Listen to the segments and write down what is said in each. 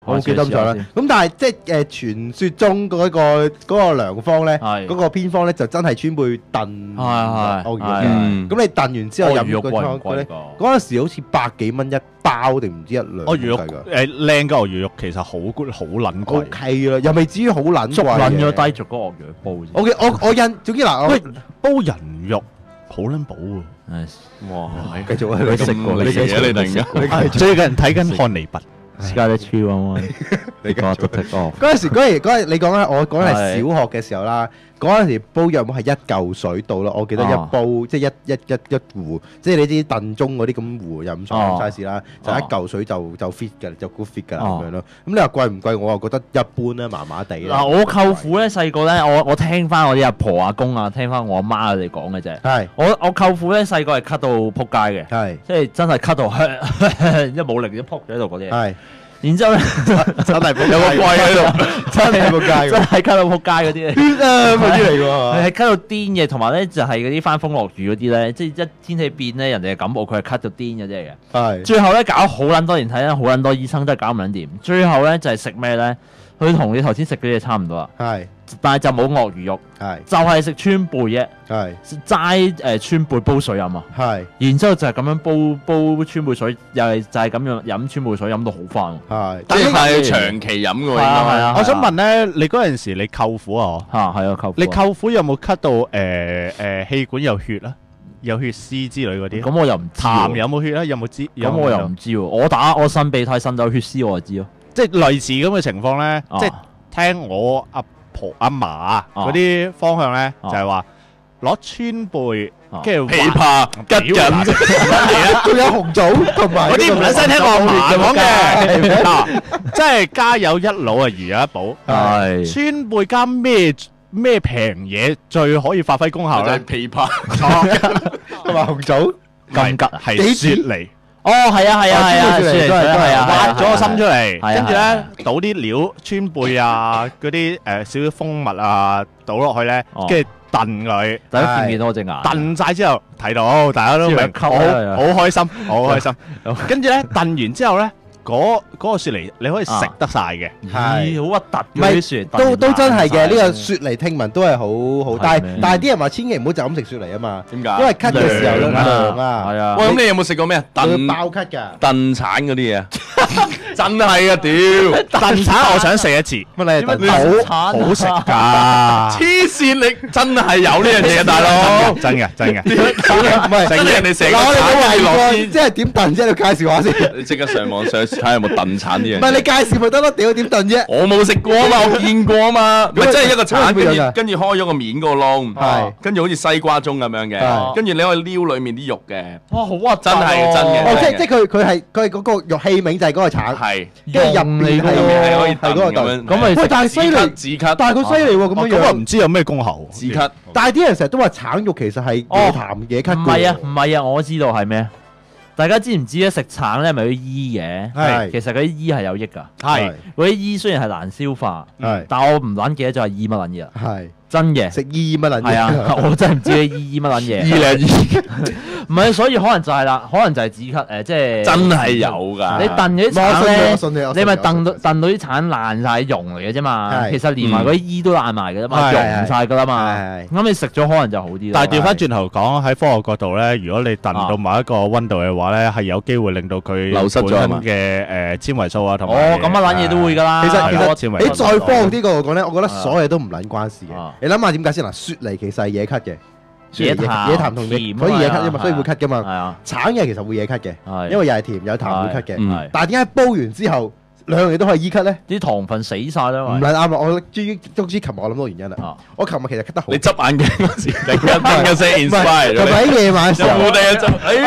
我記得咁上啦。咁但係即係傳說中嗰個良方咧，嗰個偏方咧就真係川貝燉鱷魚肉嘅。咁你燉完之後飲個湯咧，嗰陣時好似100幾蚊一包定唔知一兩鱷魚肉靚嘅鱷魚肉其實好撚貴。 OK 啦，又未至於好撚貴。 捉撚咗低咗個鱷魚煲啫。 我總之嗱， 喂，煲人肉好撚補喎。 哇！ 繼續啊， 你食過你嘅嘢你突然間最近睇緊漢尼拔。 Scarlet Tree 啊！你講都聽過。 嗰陣你講咧，我講係小學嘅時候啦。嗰陣時煲藥碗係一嚿水到啦，我記得一煲即係一壺，即係你知燉盅嗰啲咁壺又咁長 size 啦，就一嚿水就 fit 㗎，就 good fit 㗎咁樣咯。咁你話貴唔貴？我又覺得一般啦，麻麻地啦。 嗱，我舅父咧細個咧，我聽翻我啲阿婆阿公啊，聽翻我阿媽佢哋講嘅啫。係。我舅父咧細個係咳到撲街嘅，係，即係真係咳到一冇力一撲咗喺度嗰啲。係。然之後咧， 真係有個龜喺度， 真係撲街，真係咳到撲街嗰啲。 癲啊！嗰啲嚟㗎嘛， 係咳到癲嘅，同埋咧就係嗰啲翻風落雨嗰啲咧，即係一天氣變咧，人哋係感冒，佢係咳到癲嗰啲嚟嘅。係。最後咧搞好撚多年睇啦，好撚多醫生都係搞唔撚掂。最後咧就係食咩咧？佢同你頭先食嗰啲嘢差唔多啦。係。但係就冇鱷魚肉，係就係食川貝啫，係齋川貝煲水飲啊，係，然之後就係咁樣煲川貝水，又係就係咁樣飲川貝水飲到好翻， 係，即係長期飲嘅喎，係啊。我想問咧，你嗰陣時你舅父啊， 嚇係啊舅父， 你舅父有冇咳到氣管有血啊？有血絲之類嗰啲？ 咁我又唔知。 痰有冇血啊？有冇知？ 咁我又唔知喎。我擤鼻涕擤到血絲我就知咯。 即係類似咁嘅情況咧，即係聽我阿嫲嗰啲方向咧，就係話攞川貝，跟住枇杷吉緊， 仲有紅棗同埋嗰啲唔使聽我阿嫲講嘅，即係家有一老啊，如有一寶。係川貝加咩平嘢最可以發揮功效咧？ 枇杷同埋紅棗， 咁吉係雪梨。 哦，係啊，雪梨係啊， 挖咗個心出嚟，跟住咧倒啲料川貝啊，嗰啲少少蜂蜜啊，倒落去咧，跟住燉佢。 大家見唔見到我隻牙？ 燉晒之後睇到，大家都明，好開心，好開心。跟住咧燉完之後咧，嗰個雪梨你可以食得晒嘅。 係好核突嘅啲雪梨， 都真係嘅。呢個雪梨聽聞都係好好，但係啲人話千祈唔好就咁食雪梨啊嘛。 點解？ 因為咳嘅時候都涼啊。係啊。 喂，咁你有冇食過咩啊？燉爆咳㗎。 燉橙嗰啲嘢，真係啊！屌， 燉橙我想食一次。 乜你係燉橙？ 好食㗎。 黐線，你真係有呢樣嘢啊，大佬！ 真嘅。 唔係， 整人哋成個我哋冇橙為過，即係點燉啫？你介紹下先。 你即刻上網上睇下有冇燉橙呢樣嘢。 唔係你介紹咪得咯？屌點燉啫？ 我冇食過啊嘛，我見過啊嘛。咪即係一個橙，跟住開咗個面嗰個窿，係跟住好似西瓜盅咁樣嘅，跟住你可以撩裡面啲肉嘅。 哇，好核突！ 真係真嘅。 哦，即係佢係嗰個肉器皿就係嗰個橙， 係跟住入面係可以燉咁樣。 咁咪喂，但係犀利， 止咳， 但係佢犀利喎，咁樣樣。 咁啊唔知有咩功效？ 止咳。 但係啲人成日都話橙肉其實係嘢痰嘢咳。 唔係啊，我知道係咩。大家知唔知咧？食橙咧咪要醫嘅，係其實嗰啲醫係有益㗎。係嗰啲醫雖然係難消化，係，但我唔撚記得咗係醫乜撚嘢啦。係真嘅， 食醫乜撚嘢？ 係啊，我真係唔知佢醫乜撚嘢。 醫兩醫， 唔係，所以可能就係啦，可能就係止咳即係真係有㗎。 你燉嗰啲橙咧，你咪燉到啲橙爛晒溶嚟嘅啫嘛。其實連埋嗰啲衣都爛埋嘅啫嘛，溶晒㗎啦嘛。咁你食咗可能就好啲。 但係調翻轉頭講，喺科學角度咧，如果你燉到某一個溫度嘅話咧，係有機會令到佢流失咗嘅纖維素啊，同埋咁啊撚嘢都會㗎啦。 其實你再科學啲角度講咧，我覺得所有嘢都唔撚關事嘅。你諗下點解先嗱？雪梨其實係惹咳嘅， 野痰同甜，所以惹咳啫嘛，所以會咳㗎嘛。 係啊， 橙嘅其實會惹咳嘅，因為又係甜有痰會咳嘅。但係點解煲完之後兩樣嘢都可以醫咳咧？ 啲糖分死晒啦， 唔係啱啊！我終於琴日我諗到原因啦。我琴日其實咳得好， 你執眼鏡嗰時突然間聲 inspire 咗你。 同埋喺夜晚嘅時候， 我哋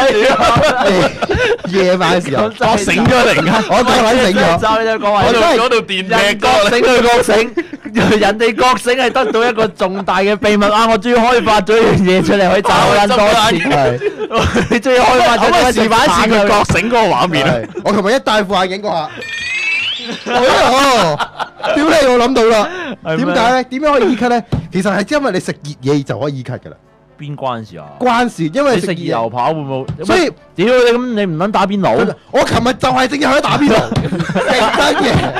就夜晚嘅時候， 覺醒咗突然間， 我覺醒咗。 嗰度電劈覺醒佢覺醒。人哋覺醒係得到一個重大嘅秘密啊！我終於開發咗一樣嘢出嚟，可以賺好多錢。你終於開發咗個示範一次佢覺醒嗰個畫面。 我琴日一戴副眼鏡嗰下，屌你！我諗到啦，點解咧？點樣可以醫咳咧？其實係因為你食熱嘢就可以醫咳噶啦。 邊關事啊？ 關事，因為你食熱油跑會唔會？ 所以屌你咁，你唔撚打邊爐？ 我琴日就係正日去打邊爐，食得嘢。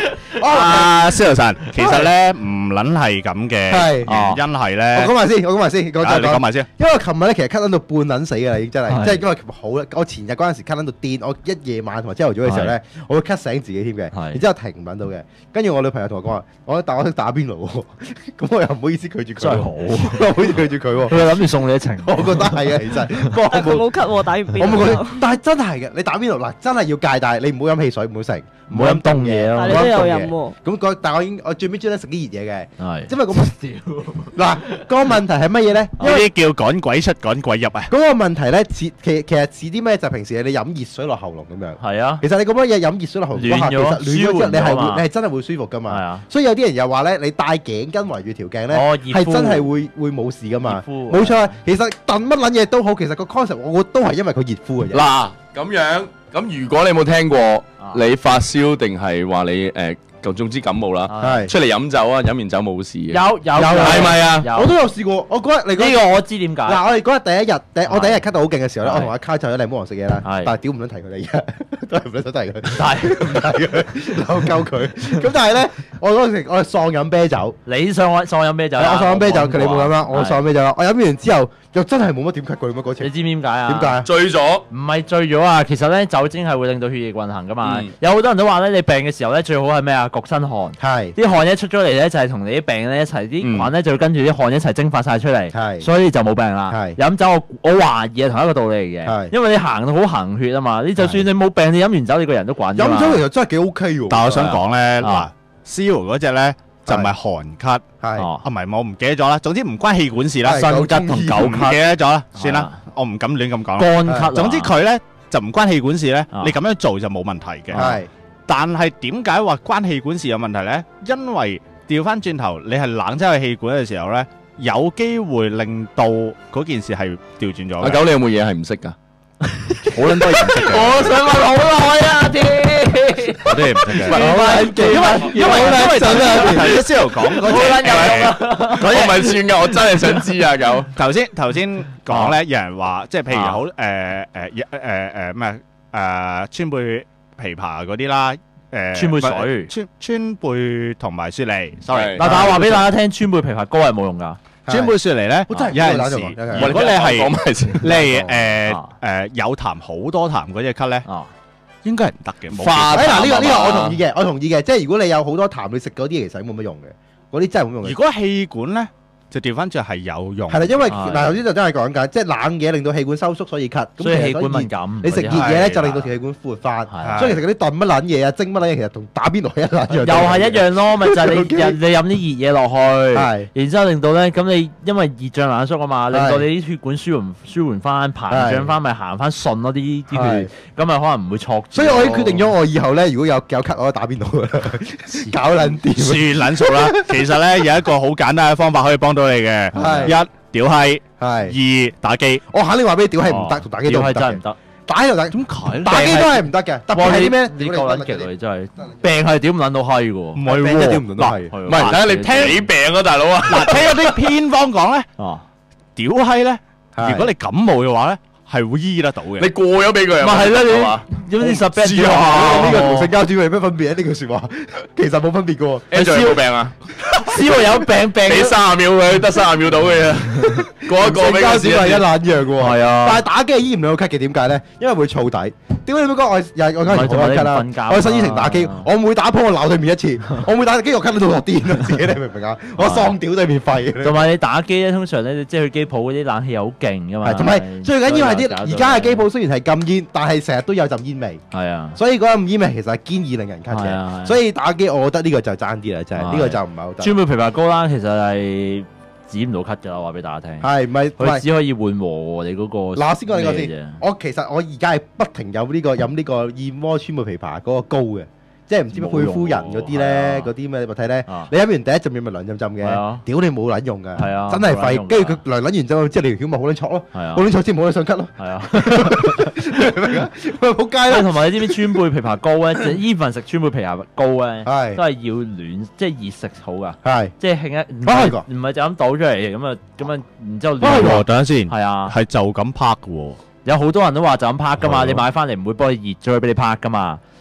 司徒神，其實咧唔撚係咁嘅，原因係咧， 我講埋先， 你講埋先。 因為琴日咧其實咳撚到半撚死㗎啦，已經真係，即係因為好啦，我前日嗰陣時咳撚到癲，我一夜晚同埋朝頭早嘅時候咧，我會咳醒自己添嘅，然之後停唔撚到嘅，跟住我女朋友同我講話，我識打邊爐喎，咁我又唔好意思拒絕佢， 真係好， 唔好意思拒絕佢喎， 佢諗住送你一程， 我覺得係啊，其實， 但係佢冇咳喎，打完邊爐， 我冇覺得，但係真係嘅，你打邊爐嗱，真係要戒，但係你唔好飲汽水，唔好食， 唔好飲凍嘢咯， 但係你都有飲喎。 咁但係我最尾專登食啲熱嘢嘅， 係， 因為嗱個問題係乜嘢咧？ 呢啲叫趕鬼出趕鬼入啊！ 嗰個問題咧，其實似啲咩？就平時你飲熱水落喉嚨咁樣。 係啊。 其實你咁樣嘢飲熱水落喉嚨嗰下，其實暖咗之後，你係真係會舒服噶嘛。 係啊。 所以有啲人又話咧，你戴頸巾圍住條頸咧，係真係會冇事噶嘛。冇錯啊。其實燉乜撚嘢都好，其實個 concept 我都係因為佢熱敷嘅啫。 嗱咁樣，咁如果你冇聽過，你發燒定係話你總之感冒啦，出嚟飲酒啊，飲完酒冇事嘅。 有係咪啊？ 我都有試過。我嗰日呢個我知點解。 嗱，我哋嗰日第一日，我第一日咳到好勁嘅時候咧，我同阿卡就喺檸檬王食嘢啦。但係屌唔撚提佢哋而家，都係唔撚想提佢。但係唔提佢，鬧鳩佢。咁但係咧，我嗰陣時我係喪飲啤酒。 你喪飲啤酒？ 我喪飲啤酒，佢哋冇飲啦。我喪飲啤酒啦。我飲完之後，又真係冇乜點咳過咁嗰次。 你知唔知點解啊？ 點解？ 醉咗？ 唔係醉咗啊！其實咧，酒精係會令到血液運行噶嘛。有好多人都話咧，你病嘅時候咧，最好係咩啊？焗身汗。係。啲汗一出咗嚟咧，就係同你啲病咧一齊，啲菌咧就會跟住啲汗一齊蒸發晒出嚟。係。所以就冇病啦。係。飲酒我懷疑係同一個道理嚟嘅。係。因為你行到好行血啊嘛，你就算你冇病，你飲完酒你個人都慣咗。 飲酒其實真係幾 OK 喎。 但係我想講咧，嗱，Zero 嗰隻咧就唔係寒咳，係啊唔係我唔記得咗啦。總之唔關氣管事啦， 新咳同狗咳唔記得咗啦，算啦，我唔敢亂咁講。 乾咳。 總之佢咧就唔關氣管事咧，你咁樣做就冇問題嘅。係。但係點解話關氣管事有問題咧？因為調翻轉頭，你係冷走去氣管嘅時候咧，有機會令到嗰件事係調轉咗。 阿狗，你有冇嘢係唔識㗎？ 好撚多嘢唔識嘅。 我想問好耐啊，天！ 我都係唔識嘅。因為頭先司徒講嗰隻， 我唔係算㗎，我真係想知啊，狗。 頭先講咧，有人話即係譬如好咩川貝枇杷嗰啲啦， 川貝水、 川貝同埋雪梨 ，sorry。 但係我話俾大家聽，川貝枇杷膏係冇用㗎。 川貝雪梨咧，有陣時如果你係有痰好多痰嗰隻咳咧，應該係唔得嘅。 嗱呢個我同意嘅，我同意嘅，即係如果你有好多痰，你食嗰啲其實冇乜用嘅，嗰啲真係冇用嘅。 如果氣管咧，就調翻轉係有用。 係啦，因為嗱頭先就真係講緊，即係冷嘢令到氣管收縮，所以咳。 所以氣管敏感。 你食熱嘢咧，就令到條氣管闊翻。所以其實嗰啲燉乜撚嘢啊、蒸乜撚嘢，其實同打邊爐一樣。 又係一樣咯，咪就係你飲啲熱嘢落去，然之後令到咧，咁你因為熱脹冷縮啊嘛，令到你啲血管舒緩翻、膨脹翻，咪行翻順咯啲血，咁咪可能唔會錯。 所以我已經決定咗，我以後咧如果有咳，我都打邊爐㗎啦，搞撚掂。 算撚數啦。其實咧有一個好簡單嘅方法可以幫到你嘅，一屌閪，二打機。我肯定話俾你，屌閪唔得，同打機都唔得。 真係唔得。 打喺度打，點解？打機都係唔得嘅。特別係啲咩？ 你夠撚極你真係病係屌唔撚到閪嘅喎。唔係喎，屌唔撚到閪。 唔係，睇下你聽你病啊，大佬啊。嗱，聽嗰啲偏方講咧，屌閪咧，如果你感冒嘅話咧，係會醫得到嘅。 你過咗俾佢， 咪係啦你，有啲實病呢個同性交轉有咩分別啊？呢句説話其實冇分別嘅喎。 你仲有冇病啊？ 燒有病俾 30秒佢，得30秒到嘅啫。過一個比較少係一撚樣嘅喎。 係啊。 但係打機係醫唔到個咳嘅，點解咧？因為會燥底。點解你唔講我嗰陣時做緊咳啦？我喺新伊城打機，我每打波我鬧對面一次，我每打機我咳到落癲啦，自己你明唔明啊？我喪屌對面肺。 同埋你打機咧，通常咧即係去機鋪嗰啲冷氣又好勁㗎嘛。 同埋最緊要係啲而家嘅機鋪雖然係禁煙，但係成日都有陣煙味。 係啊。 所以嗰陣煙味其實係堅易令人咳嘅。所以打機我覺得呢個就爭啲啦，真係呢個就唔係好得。 川貝枇杷膏啦，其實係止唔到咳㗎啦，話俾大家聽。 係唔係？ 佢只可以緩和你嗰個。 嗱，先講呢個先。我而家係不停飲呢個燕窩川貝枇杷嗰個膏嘅。即係唔知咩配夫人嗰啲咧，嗰啲咩物體咧，你飲完第一浸嘢咪涼浸浸嘅，屌你冇撚用㗎，真係廢。跟住佢涼撚完之後，即係你條橋咪好撚錯咯，好撚錯先冇得上咳咯。係啊，明啊？喂，仆街啦！ 同埋你知唔知川貝枇杷膏咧？即係 even 食川貝枇杷膏咧，都係要暖，即係熱食好㗎。係，即係興一唔係就咁倒出嚟咁啊，然之後暖。 等陣先， 係啊， 係就咁拍㗎喎。 有好多人都話就咁拍㗎嘛，你買翻嚟唔會幫你熱咗俾你拍㗎嘛。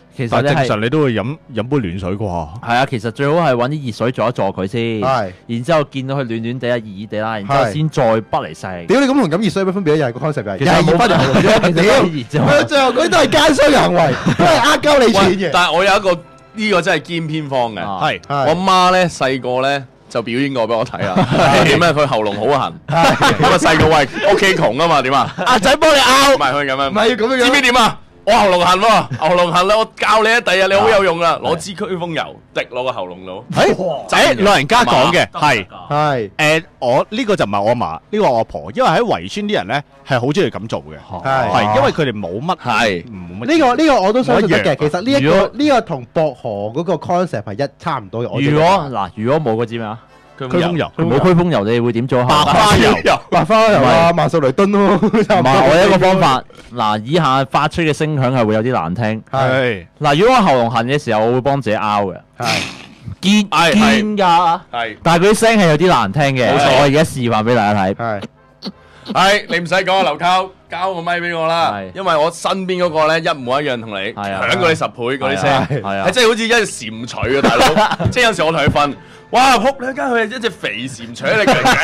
其實正常你都會飲杯暖水啩。 係啊，其實最好係揾啲熱水坐一坐佢先， 係， 然之後見到佢暖暖地啊、熱熱地啦，然之後先再滗嚟食。 屌你咁同飲熱水有乜分別？又係個 concept 又係， 其實冇分別， 屌，最後嗰啲都係奸商嘅行為，都係呃鳩你錢嘅。 但係我有一個呢個真係堅偏方嘅， 係我媽咧細個咧就表演過俾我睇啦。點咧？佢喉嚨好痕，咁啊細個喂屋企窮啊嘛，點啊？ 阿仔幫你拗， 唔係佢咁樣， 唔係要咁樣， 知唔知點啊？我喉嚨痕喎，喉嚨痕咧，我教你啊，第日你好有用啦，攞支驅風油滴落個喉嚨度。 仔老人家講嘅係係我呢個就唔係我阿嫲，呢個我阿婆，因為喺圍村啲人咧係好中意咁做嘅， 係係因為佢哋冇乜係冇乜呢個我都相信得嘅。其實如果呢個同薄荷嗰個 concept 係差唔多嘅。 如果冇嗰支咩啊？ 驅風油， 冇驅風油，你會點做？ 白花油， 白花油啊，萬壽雷敦咯。唔係，我有一個方法。嗱，以下發出嘅聲響係會有啲難聽。 係嗱，如果我喉嚨痕嘅時候，我會幫自己拗嘅。 係堅㗎， 係， 但係佢啲聲係有啲難聽嘅。我而家示範俾大家睇。 係你唔使講啊，劉溝交個咪俾我啦係， 因為我身邊嗰個咧一模一樣同你， 係啊響過你10倍嗰啲聲， 係啊係真係好似一隻蟾蜍啊，大佬！即係有時我同佢瞓，哇撲你間佢係一隻肥蟾蜍，你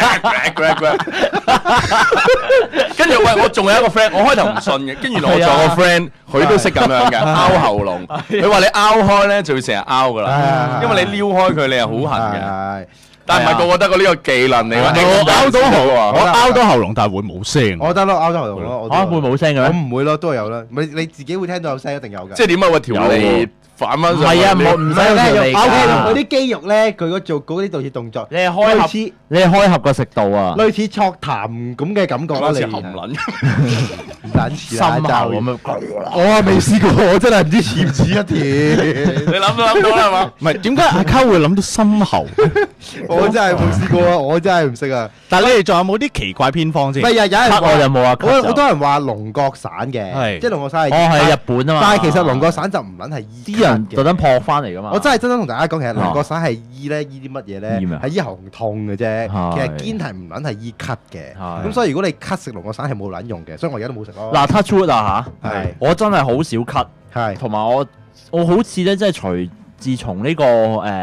跟住喂，我仲有一個 friend，我開頭唔信嘅，跟住原來我仲有個 friend，佢都識咁樣嘅，拗喉嚨。佢話你拗開咧就會成日拗噶啦，因為你撩開佢你係好痕嘅。但係唔係個個得過呢個技能嚟㗎？ 我拗到喉嚨，但係會冇聲。 我得咯，拗到喉嚨咯。 會冇聲嘅我咩？ 唔會咯，都有啦。你自己會聽到有聲，一定有㗎。 即係點啊？喂，條脷反翻上去。 係啊，唔使用條脷㗎。 嗰啲肌肉咧，佢做嗰啲導致動作， 你係開合個食道啊， 類似戳痰咁嘅感覺啦。 好你似含撚， 唔撚似心啦， 喉咁樣。 我未試過，我真係唔知似唔似一條。 你諗都諗到啦係嘛？ 唔係點解阿溝會諗到心喉？ 我真係冇試過啊！我真係唔識啊！ 但係你哋仲有冇啲奇怪偏方先？ 唔係有人話我就冇啊， 好多人話龍角散嘅， 係即係龍角散係係日本啊嘛。 但係其實龍角散就唔撚係醫啲人嘅特登撲翻嚟㗎嘛。 我真係同大家講，其實龍角散係醫啲乜嘢咧？ 醫咩啊係醫喉嚨痛嘅啫。 係其實堅係唔撚係醫咳嘅。 係咁所以如果你咳食龍角散係冇撚用嘅，所以我而家都冇食咯。 嗱 touch wood 啊嚇， 係我真係好少咳， 係同埋我好似咧，即係自從呢個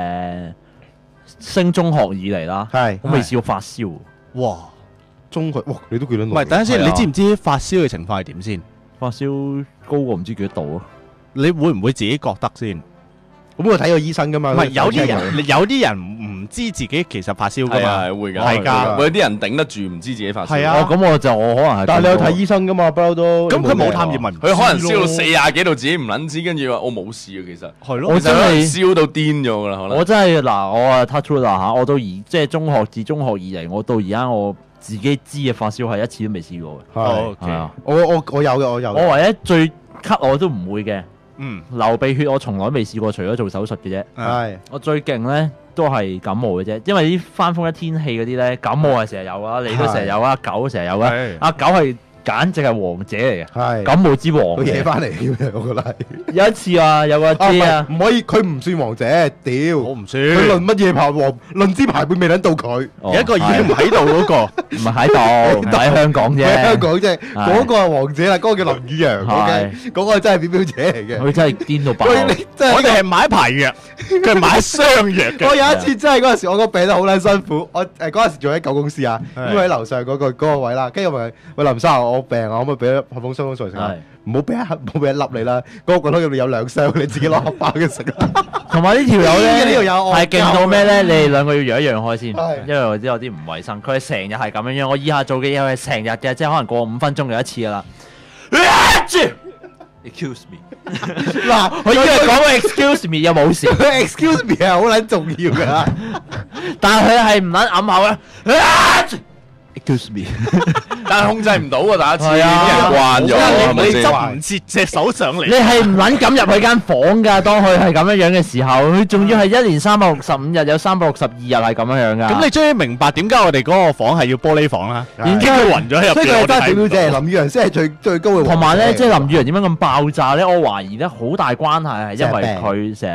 升中學以嚟啦， 係我未試過發燒。 哇！ 中學哇，你都幾撚唔係，等陣先， 係啊你知唔知發燒嘅情況係點先？ 發燒高過唔知幾多度啊！ 你會唔會自己覺得先？ 咁我睇過醫生㗎嘛。 唔係有啲人唔知自己其實發燒㗎係啊， 嘛。 係會㗎， 係㗎會有啲人頂得住，唔知自己發燒。 係啊咁我可能係。 但係你有睇醫生㗎嘛？不嬲都。 咁佢冇探驗咪唔知咯？ 佢可能燒到40幾度，自己唔撚知，跟住話我冇事啊，其實。 係咯。 我真係燒到癲咗㗎啦，可能。 我真係嗱，我啊 touch wood 啦嚇，我到即係自中學以嚟，我到而家我自己知嘅發燒係一次都未試過嘅。係啊， 我有嘅，我有。 我唯一最咳我都唔會嘅。 嗯， 流鼻血我從來未試過，除咗做手術嘅啫。 係我最勁咧都係感冒嘅啫，因為啲翻風一天氣嗰啲咧，感冒係成日有啊，你都成日有啊，阿狗成日有啊，阿狗係簡直係王者嚟嘅， 係感冒之王。 佢惹翻嚟嘅，我覺得係。 有一次啊，有個阿姐啊， 唔可以，佢唔算王者，屌！ 我唔算。 佢論乜嘢排王？論資排輩未撚到佢。 有一個已經唔喺度嗰個， 唔係喺度，唔喺香港啫。 喺香港啫，嗰個係王者啦，嗰個叫林宇陽，OK，嗰個真係表表者嚟嘅。 佢真係癲到爆。 我哋係買排藥，佢係買雙藥嘅。 我有一次真係嗰陣時，我個病得好撚辛苦，我嗰陣時做喺狗公司啊，咁喺樓上嗰個位啦，跟住我問喂林生，我病啊，可唔可以俾盒風霜水食啊？唔好俾一粒你啦，嗰個袋入面有2箱，你自己攞盒包嘅食啦。 同埋呢條友咧， 呢條友係勁到咩咧？你哋兩個要讓一讓開先， 係因為我知有啲唔衞生。佢係成日係咁樣樣，我以下做嘅嘢係成日嘅，即係可能過5分鐘就一次噶啦。Excuse me， 嗱， 我以為講個 excuse me 又冇事 ，excuse me 係好撚重要㗎， 但係佢係唔撚揞口嘅。Excuse me， 但係控制唔到啊！大家知啲係啊人慣咗，係咪你先？ 執唔切隻手上嚟你。係唔撚敢入佢間房㗎？當佢係咁樣樣嘅時候，佢仲要係1年365日，有362日係咁樣樣㗎。 咁你終於明白點解我哋嗰個房係要玻璃房啦？ 係然之後佢暈咗喺入邊， 所以佢係真係我哋睇唔到表表者，林宇陽先係最高嘅王者。 同埋咧，即係林宇陽點解咁爆炸咧？我懷疑咧好大關係係因為佢成日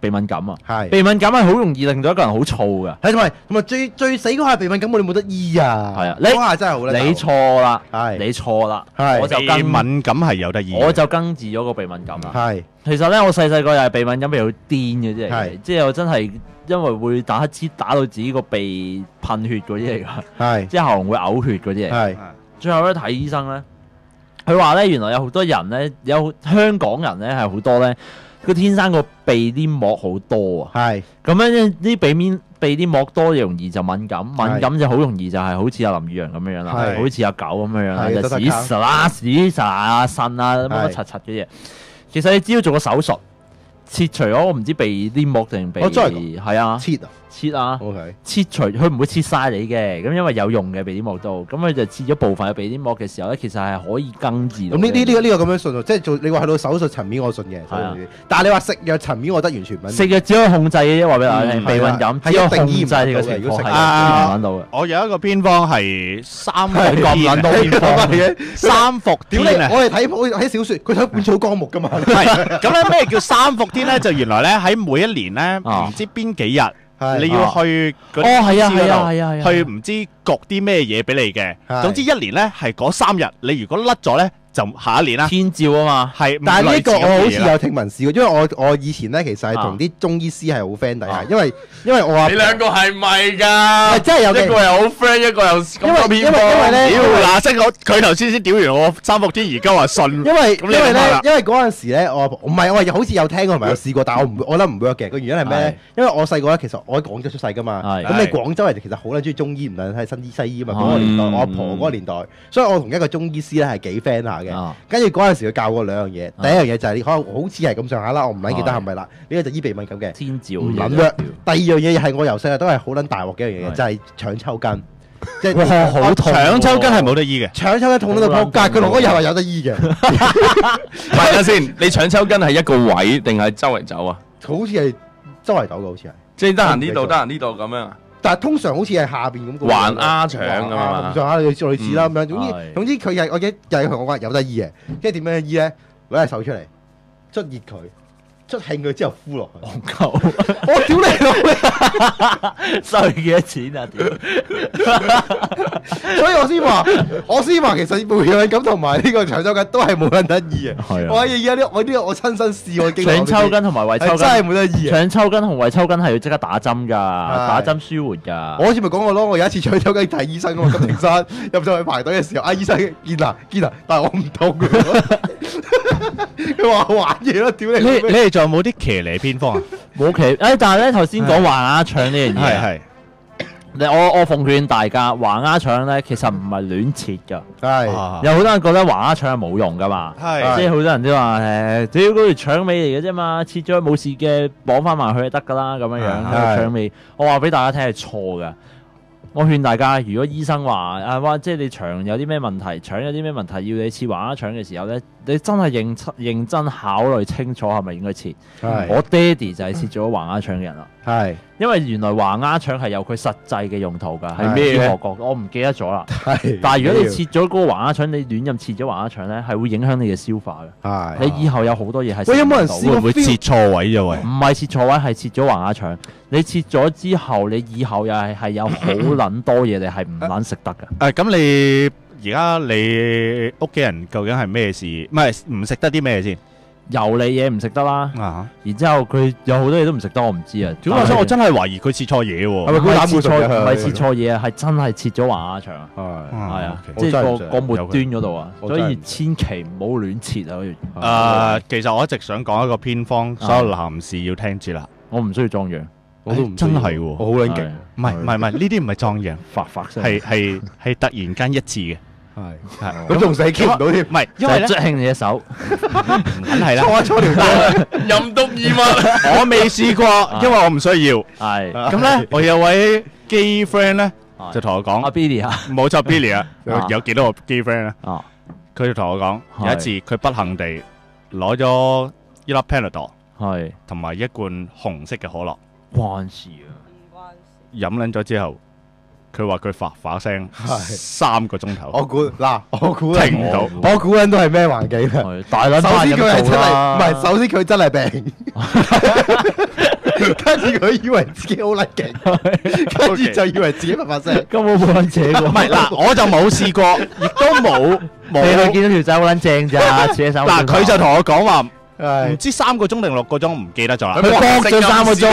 鼻敏感啊。 係鼻敏感係好容易令到一個人好燥㗎。 係同埋最死嗰下鼻敏感，我哋冇得醫啊。 係啊， 嗰下真係好你錯啦， 係你錯啦， 係我就鼻敏感係有得醫， 我就根治咗個鼻敏感啦。 係其實咧，我細個又係鼻敏感，鼻好癲嘅啫， 係即係我真係因為會打乞嗤打到自己個鼻噴血嗰啲嚟㗎， 係即係喉嚨會嘔血嗰啲嚟。 係最後咧睇醫生咧，佢話咧原來有好多人咧，有香港人咧係好多咧，佢天生個鼻黏膜好多啊。 係咁樣啲鼻黏膜多容易就敏感，敏感就好容易就係好似阿林宇陽咁樣樣啦， 係好似阿狗咁樣樣啦， 係就屎實啦、屎實啊、腎啊乜乜柒柒嘅嘢。其實你只要做個手術，切除咗我唔知鼻黏膜定鼻，係啊，切啊 ，OK， 切除佢唔會切晒你嘅，咁因為有用嘅鼻黏膜度，咁佢就切咗部分嘅鼻黏膜嘅時候咧，其實係可以根治到。 咁呢個咁樣信喎，即係做你話去到手術層面我信嘅，但係你話食藥層面我覺得完全唔信。 食藥只可以控制嘅啫，話俾大家聽，鼻敏感只可以控制你嘅情況係到嘅。 我有一個偏方係三伏咁撚多偏方嘅三伏天啊！ 我哋睇小説，佢睇《本草綱目》㗎嘛。 係咁咧，咩叫三伏天咧？就原來咧喺每一年咧，唔知邊幾日。你要去嗰啲公司去唔知焗啲咩嘢俾你嘅，總之一年咧係嗰3日，你如果甩咗咧，就下一年啦。 天照啊嘛， 係。但係呢個我好似有聽聞試過，因為我以前咧其實係同啲中醫師係好 friend 底下，因為我話你兩個係咪㗎？ 真係有一個係好 friend，一個又咁多偏方。 因為咧， 嗱，即係佢頭先屌完我三伏天，而家話信。 因為嗰陣時咧，我好似有聽過同埋有試過，但係我覺得唔 work嘅。個原因係咩咧？因為我細個咧，其實我喺廣州出世㗎嘛。咁你廣州人其實好撚中意中醫，唔論係新醫西醫啊嘛。嗰個年代，我阿婆嗰個年代，所以我同一個中醫師咧係幾 friend 下嘅。跟住嗰陣時佢教我2樣嘢，第一樣嘢就係你可能好似係咁上下啦，我唔撚記得係咪啦。呢個就醫鼻敏感嘅天照唔撚 work。第二樣嘢係我由細到都係好撚大鑊嘅一樣嘢，就係腸抽筋。即係好痛， 腸抽筋係冇得醫嘅， 腸抽筋痛到仆街，佢同我又係有得醫嘅。 問下先，你腸抽筋係一個位定係周圍走啊？ 好似係周圍走嘅，好似係。 即係得閒呢度，得閒呢度咁樣啊？ 但係通常好似係下邊咁。 橫壓腸咁啊？ 咁上下類似啦咁樣。總之佢係我記得又係同我話有得醫嘅。跟住點樣醫咧？攞隻手出嚟，捽熱佢。出興佢之後敷落去，我屌你！ 收佢幾多錢啊？ 所以我先話其實鼻敏感同埋呢個腸抽筋都係冇得醫嘅。係啊，我而家我親身試過經歷。 腸抽筋同埋胃抽筋真係冇得醫。 腸抽筋同胃抽筋係要即刻打針㗎，打針舒緩㗎。 我好似咪講過咯，我有一次腸抽筋睇醫生啊嘛，金庭山入咗去排隊嘅時候，醫生見啊，但係我唔痛嘅。佢話我玩嘢咯，屌你！ 你哋仲有冇啲騎呢偏方啊？ 冇騎，但係咧頭先講橫壓腸呢樣嘢，我奉勸大家橫壓腸咧，其實唔係亂切㗎。係有好多人覺得橫壓腸係冇用㗎嘛，即係好多人都話只要嗰條腸尾嚟嘅啫嘛，切咗冇事嘅，綁翻埋去就得㗎啦，咁樣樣腸尾。我話俾大家聽係錯㗎。我勸大家，如果醫生話即係你腸有啲咩問題，腸有啲咩問題要你切橫壓腸嘅時候咧，你真係認真考慮清楚係咪應該切。我爹哋就係切咗橫壓腸嘅人啦。係，因為原來橫壓腸係有佢實際嘅用途㗎，係咩學過？我唔記得咗啦。但係如果你切咗嗰個橫壓腸，你亂咁切咗橫壓腸咧，係會影響你嘅消化嘅。你以後有好多嘢係。 喂，有冇人試過會唔會切錯位啫？喂， 唔係切錯位，係切咗橫壓腸。你切咗之後，你以後又係有好撚多嘢，你係唔撚食得㗎。 咁你而家你屋企人究竟係咩事？唔係唔食得啲咩先？ 油膩嘢唔食得啦，然之後佢有好多嘢都唔食得，我唔知啊。 主要我真係懷疑佢切錯嘢喎。 唔係切錯嘢啊，係真係切咗橫壓腸啊。係啊，即係個末端嗰度啊，所以千祈唔好亂切啊。 其實我一直想講一個偏方，所有男士要聽住啦。 我唔需要壯陽， 我都唔真係喎， 我好撚勁。 唔係，呢啲唔係壯陽， 發聲， 係突然間一致嘅。 係，咁仲死 keep 唔到添？ 唔係，因為咧，捽興你隻手， 梗係啦， 搓條帶， 任督二脈。 我未試過，因為我唔需要。係，咁咧，我有位基 friend 咧，就同我講， 阿 Billy 啊， 冇錯 Billy 啊，有幾多個基 friend 咧？佢就同我講，有一次佢不幸地攞咗一粒 Panadol，係，同埋一罐紅色嘅可樂， 關事啊， 唔關事。 飲撚咗之後。佢話佢發聲3個鐘頭， 我估停唔到， 我估緊都係咩環境啊？ 大撚首先佢係真係，唔係首先佢真係病， 跟住佢以為自己好撚勁，跟住就以為自己發聲， 根本冇撚扯過。 唔係嗱，我就冇試過，亦都冇你去見到條仔好撚正咋，扯手。 嗱，佢就同我講話。唔係知3個鐘定6個鐘，唔記得咗啦。 佢搏咗3個鐘，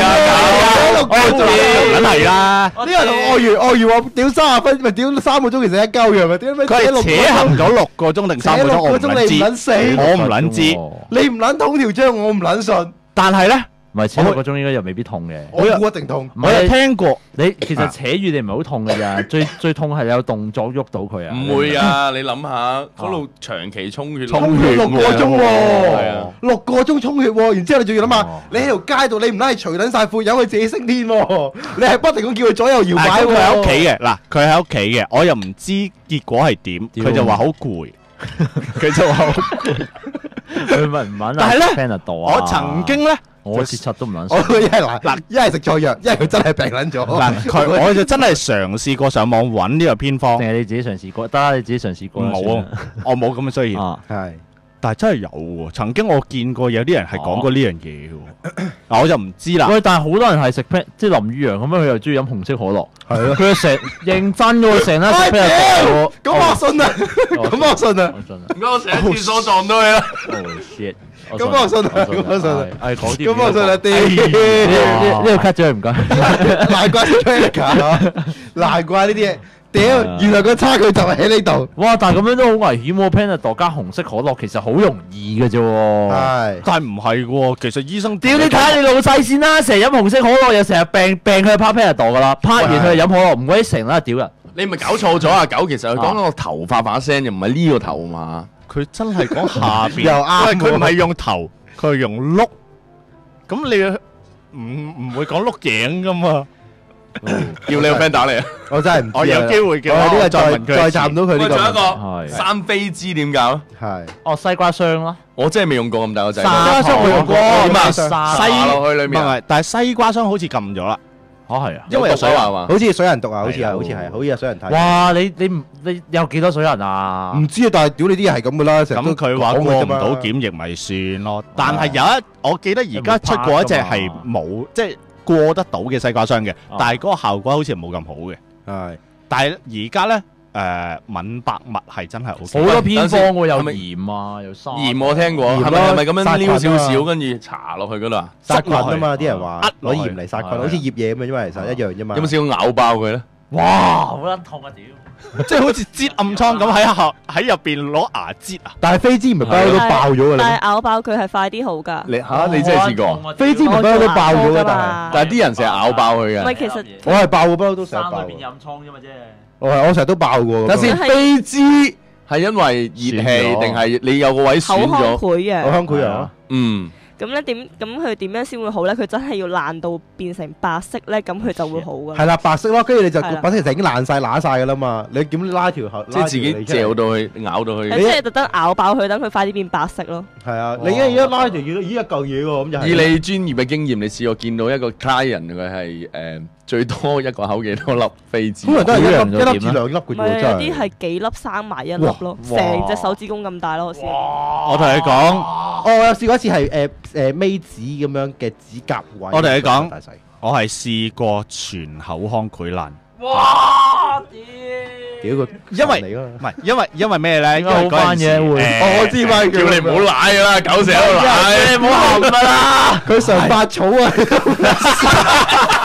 梗係啦。 呢個同鱷魚話屌30分，咪屌3個鐘，其實一鳩樣咪屌咩？ 佢係扯行咗6個鐘定3個鐘，我唔撚知。我唔撚知， 你唔撚捅條章，我唔撚信。 但係咧。 唔係扯6個鐘應該又未必痛嘅， 我估一定痛。 我有聽過， 你其實扯住你唔係好痛嘅咋，最痛係有動作喐到佢啊。 唔會啊！你諗下嗰度長期充血 6個鐘喎，6個鐘充血喎，然之後你仲要諗下，你喺條街度你唔拉係除撚晒褲，由佢自己升天喎，你係不停咁叫佢左右搖擺喎。 佢喺屋企嘅，嗱，佢喺屋企嘅，我又唔知結果係點，佢就話好攰，佢就話好攰， 佢咪唔揾。 但係咧， 我曾經咧。 我切柒都唔撚我一係嗱，一係食錯藥，一係佢真係病撚咗。 嗱，我就真係嘗試過上網揾呢個偏方。 定係你自己嘗試過？得啦，你自己嘗試過。 冇啊，我冇咁嘅需要。 係， 但係真係有喎。曾經我見過有啲人係講過呢樣嘢嘅。嗱，我就唔知啦。 喂，但係好多人係食即係林宇陽咁樣，佢又中意飲紅色可樂。 係咯， 佢成認真嘅喎，成日食 Panadol。 咁我信啊，咁我信啊。 唔該，我成日廁所撞到你啦。 咁我信啊，咁我信啊， 係講啲。 咁我信啊啲。 呢個 cut 咗佢唔該。 難怪 Trailer，難怪呢啲嘢。屌，原來個差距就係喺呢度。 哇！但係咁樣都好危險喎，Panadol加紅色可樂其實好容易嘅啫喎。 係， 但係唔係喎，其實醫生屌你睇下你老細先啦，成日飲紅色可樂又成日病佢就拍 Panadol 噶啦，拍完佢就飲可樂，唔鬼成啦屌人！ 你咪搞錯咗啊狗，其實佢講緊個頭髮把聲，又唔係呢個頭嘛。 佢真係講下邊， 又啱喎佢唔係用頭，佢係用碌。咁你唔會講碌頸噶嘛？ 叫你個 friend 打嚟啊！ 我真係唔知啊。 我有機會嘅， 我呢個再問佢再站到佢呢個。 仲有一個係生飛枝點搞？ 係。 哦，西瓜霜啦， 我真係未用過咁大個仔。 西瓜霜我用過， 點啊？ 西落去裏面。 唔係，但係西瓜霜好似禁咗啦。 嚇係啊， 因為有水話嘛。 好似水人毒啊，好似係，好似有水人睇。 哇！你有幾多水人啊？ 唔知啊，但係屌你啲嘢係咁噶啦，成日都咁佢話過唔到檢疫咪算咯。但係我記得而家出過一隻係冇即係過得到嘅西瓜霜嘅，但係嗰個效果好似冇咁好嘅。 係，但係而家咧敏白物係真係 OK。 好多偏方喎，有鹽啊，有沙。 鹽我聽過，係咪咁樣撩少少，跟住搽落去嗰度啊？ 殺菌啊嘛，啲人話攞鹽嚟殺菌，好似醃嘢咁樣，因為其實一樣啫嘛。 有冇試過咬爆佢咧？ 哇！好撚痛啊屌！ 即係好似擠暗瘡咁喺入邊攞牙擠啊！ 但係飛枝唔係不嬲都爆咗㗎啦。 但係咬爆佢係快啲好㗎。 你真係試過？ 飛枝唔係不嬲都爆咗㗎， 但係啲人成日咬爆佢嘅。 唔係其實我係爆過，不嬲都成日爆。 生裏邊有暗瘡啫嘛啫。 我成日都爆過。 等先，飛枝係因為熱氣定係你有個位損咗？ 口腔潰瘍。 口腔潰瘍啊！ 嗯。 咁咧佢點樣先會好咧？佢真係要爛到變成白色咧，咁佢就會好噶。 係啦，白色咯，跟住你就白色就已經爛晒揦晒噶啦嘛。你點拉條喉？ 即係自己嚼到去咬到去。 即係特登咬爆佢，等佢快啲變白色咯。 係啊，你一拉條嘢，咦一嚿嘢喎，咁就係。 以你專業嘅經驗，你試過見到一個 client 佢係最多一個口幾多粒飛枝？ 通常都係一粒至2粒嘅啫。 唔係，有啲係幾粒生埋一粒咯，成隻手指公咁大咯，我試過。 我同你講， 我有試過一次係尾指咁樣嘅指甲位。 我同你講，我係試過全口腔潰爛。 哇！ 屌佢， 因為唔係因為咩咧？因為嗰陣時我知嘛， 叫你唔好舐㗎啦，狗成日都舐， 你唔好含㗎啦。 佢常發草啊！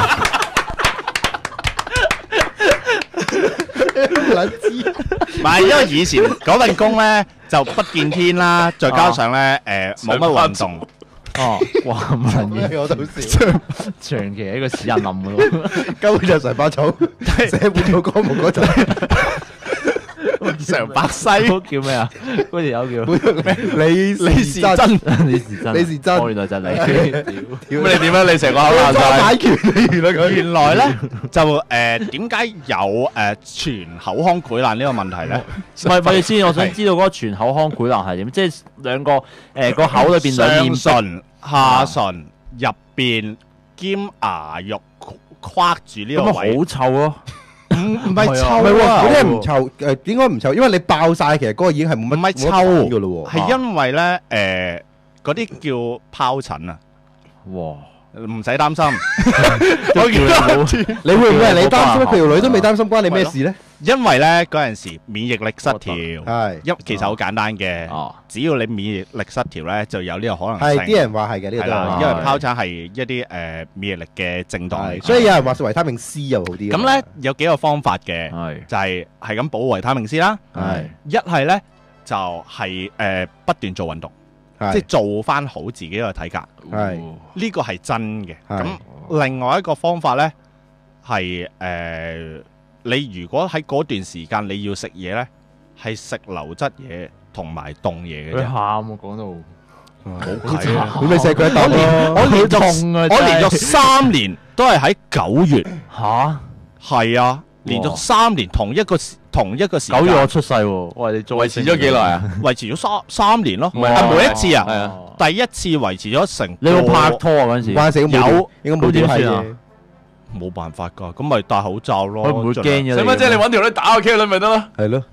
唔係，因為以前嗰份工咧就不見天啦，再加上咧冇乜運動。 哦，哇咁撚嘢， 我都笑。 長期喺個屎人冧嘅咯， 根本就常發草，寫本草綱目嗰陣。 常白西叫咩啊？嗰條友叫李時珍，李時珍， 原來就係你。 咁你點樣？你成個口爛晒。 解決原來咧就點解有全口腔潰爛呢個問題咧？ 唔係咪先？我想知道嗰個全口腔潰爛係點？即係兩個個口裏邊兩面唇、下唇入邊兼牙肉框住呢個位， 咁好臭咯。 唔係臭啊！嗰啲係唔臭，應該唔臭，因為你爆晒，其實嗰個已經係冇乜臭嘅咯喎。 係因為咧嗰啲叫疱疹啊。 哇！ 唔使擔心。 你會唔會係你擔心？佢條女都未擔心，關你咩事咧？ 因為咧嗰陣時免疫力失調， 係其實好簡單嘅，只要你免疫力失調咧，就有呢個可能性。 係啲人話係嘅呢個， 因為疱疹係一啲免疫力嘅症狀， 所以有人話食維他命 C 又好啲。 咁咧有幾個方法嘅，就係咁補維他命 C 啦。一係咧就係不斷做運動，即係做翻好自己個體格。呢個係真嘅。咁另外一個方法咧係你如果喺嗰段時間你要食嘢咧，係食流質嘢同埋凍嘢嘅啫。 佢喊啊，講到好睇啊！ 你咪錫佢一啖咯。 我連續3年都係喺9月。 吓？係啊，連續3年同一個時間。 9月我出世喎，喂，你維持咗幾耐啊？ 維持咗三年咯。每一次啊，第一次維持咗成。 你有冇拍拖啊嗰陣時？ 有，應該冇點係嘅。 冇辦法噶，咁咪戴口罩咯。 佢唔會驚嘅。 使乜啫？你揾條女打個 K 女咪得咯。 係咯。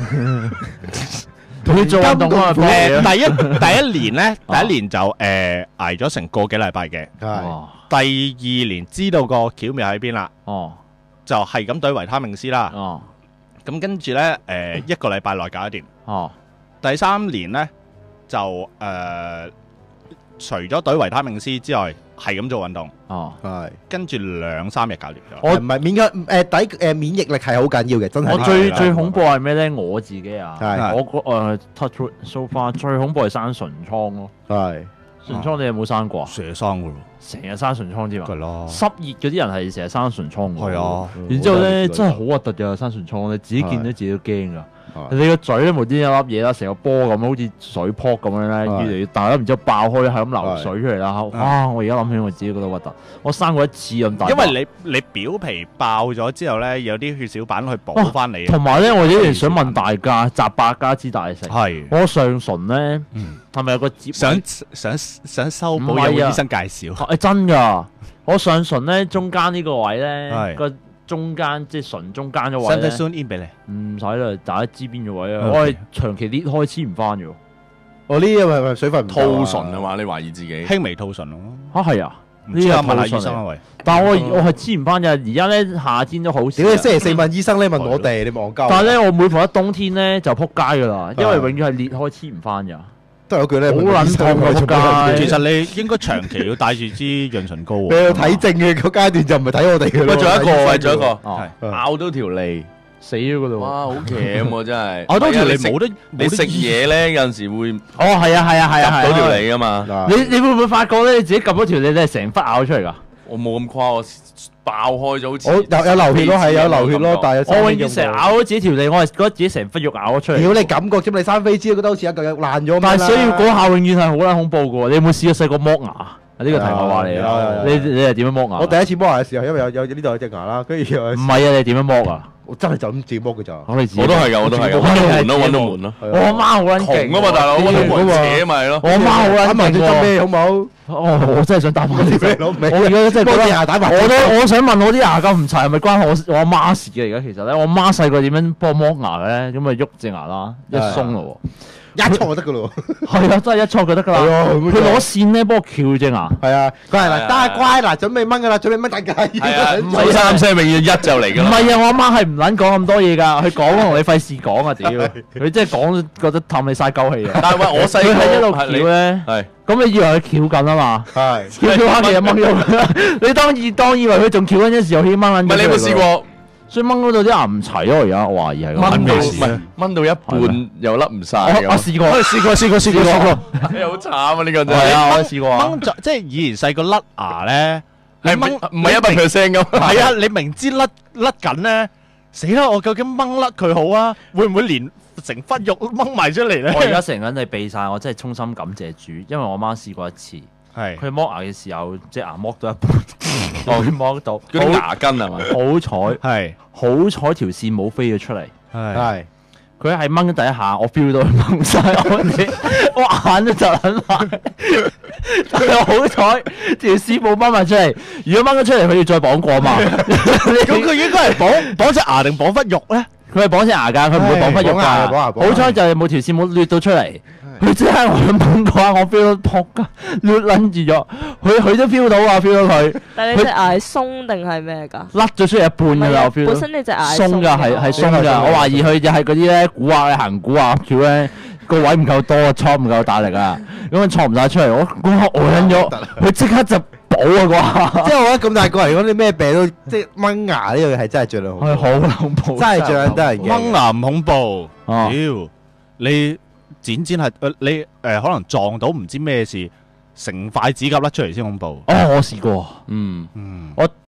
佢做運動啊！ 第一年咧，第一年就捱咗成個幾禮拜嘅。第2年知道個巧妙喺邊啦。就係咁對維他命 C 啦。咁跟住咧，1個禮拜內搞掂。第3年咧就除咗對維他命 C 之外，係咁做運動。跟住2-3日搞掂咗。 我唔係免疫力係好緊要嘅，真係。 我最恐怖係咩咧？我自己啊，我touch wood so far 最恐怖係生唇瘡咯。唇瘡你有冇生過啊？ 成日生噶咯， 成日生唇瘡添啊！ 係咯， 濕熱嗰啲人係成日生唇瘡㗎。 係啊， 然之後咧真係好核突㗎，生唇瘡，你自己見到自己都驚㗎。你個嘴咧無端有粒嘢啦，成個波咁，好似水泡咁樣咧，越嚟越大啦，然之後爆開，係咁流水出嚟啦。哇！我而家諗起我自己覺得核突。我生過一次咁大。 因為你表皮爆咗之後咧，有啲血小板去補翻你。 同埋咧，我有啲想問大家，集百家之大成。 係。 我上唇咧，係咪有個接？ 想修補有冇醫生介紹？ 真㗎！我上唇咧中間呢個位咧個。中間即係唇中間嗰位咧， 使唔使 in 俾你？ 唔使啦，大家知邊個位啊？我係長期裂開黐唔翻嘅。 我呢啲係咪水分唔吐唇啊嘛？你懷疑自己輕微吐唇咯？ 係啊， 呢個問下醫生啊喂。 但係我係黐唔翻嘅。而家咧夏天都好少。 屌你星期四問醫生咧，問我哋你戇鳩。 但係咧，我每逢一冬天咧就撲街噶啦，因為永遠係裂開黐唔翻㗎。 都係嗰句咧， 好撚痛嘅仆街。其實你應該長期要帶住支潤唇膏。 你要睇症嘅個階段就唔係睇我哋嘅咯。 仲有一個，咬到條脷死咗嗰度。 哇，好鉗喎真係。 咬到條脷冇得， 你食嘢咧有陣時會。 係啊夾到條脷㗎嘛。 你會唔會發覺咧？你自己夾咗條脷，你係成忽咬出嚟㗎？ 我冇咁誇，我爆開咗好似。 有流血咯，係有流血咯，但係我永遠成日咬咗自己條脷，我係覺得自己成忽肉咬咗出嚟。 如果你感覺啫，你生飛滋覺得好似一嚿肉爛咗。 但係所以嗰下永遠係好撚恐怖嘅喎。你有冇試過細個剝牙？呢個題外話嚟啊！你係點樣剝牙？ 我第一次剝牙嘅時候，因為有呢度有隻牙啦，跟住唔係啊！你點樣剝啊？ 我真係就咁自己剝嘅咋。 我都係㗎，我都係㗎。揾到門咯。 我阿媽好撚勁啊嘛，大佬揾到門扯咪咯。 我阿媽好撚勁喎。 打咩好冇？ 我真係想打翻啲咩？ 我而家真係剝牙打埋。 我想問我啲牙咁唔齊係咪關我阿媽事嘅？而家其實咧，我媽細個點樣幫我剝牙咧？咁咪喐隻牙啦，一鬆咯喎。 一錯就得噶咯， 係啊，真係一錯就得噶啦。佢攞線咧幫我翹隻牙。 係啊，佢係嗱，得乖嗱，準備掹噶啦，準備掹大計。 係啊，唔係三聲永遠一就嚟噶。 唔係啊，我阿媽係唔撚講咁多嘢㗎，佢講同你費事講啊屌！佢真係講覺得氹你曬鳩氣啊。 但係喂，我細個係一路翹咧， 係咁你以為佢翹緊啊嘛？ 係翹下其實掹咗。你當以為佢仲翹緊嘅時候，佢掹緊。 唔係你有冇試過？ 所以掹嗰度啲牙唔齊咯，而家我懷疑係掹到一半又甩唔晒。 我試過， 你好慘啊！呢個真係啊，我試過啊。 掹咗即係以前細個甩牙咧， 係唔係100%咁？ 係啊，你明知甩緊咧，死啦！我究竟掹甩佢好啊？會唔會連成忽肉掹埋出嚟咧？ 我而家成日你避晒，我真係衷心感謝主，因為我媽試過一次。 係佢剝牙嘅時候，隻牙剝到一半，佢剝到嗰啲牙根係嘛？ 好彩條線冇飛咗出嚟。 係佢係掹咗第一下，我 feel 到佢掹晒我眼都窒撚埋。但係好彩條線冇掹埋出嚟，如果掹咗出嚟，佢要再綁過嘛。 咁佢應該係綁隻牙定綁忽肉咧？ 佢係綁隻牙㗎，佢唔會綁翻肉㗎。好彩就係冇條線冇裂到出嚟。佢即刻我掹嘅話，我 feel 到撲㗎，裂撚住咗。佢都 feel 到啊 ，feel 到佢。 但係你隻牙係鬆定係咩㗎？ 甩咗出嚟一半㗎啦，我 feel 到。 本身你隻牙鬆㗎，係鬆㗎。我懷疑佢就係嗰啲咧估下行估下橋咧個位唔夠多，挫唔夠大力啊，咁樣挫唔晒出嚟。我嗰下呆撚咗，佢即刻就補啊！嗰下。 即係我覺得咁大個嚟講，你咩病都即係掹牙呢樣嘢係真係最恐怖。 係好恐怖， 真係最得人驚。 掹牙唔恐怖，屌你！剪係你可能撞到唔知咩事，成塊指甲甩出嚟先恐怖。 哦，我試過， 我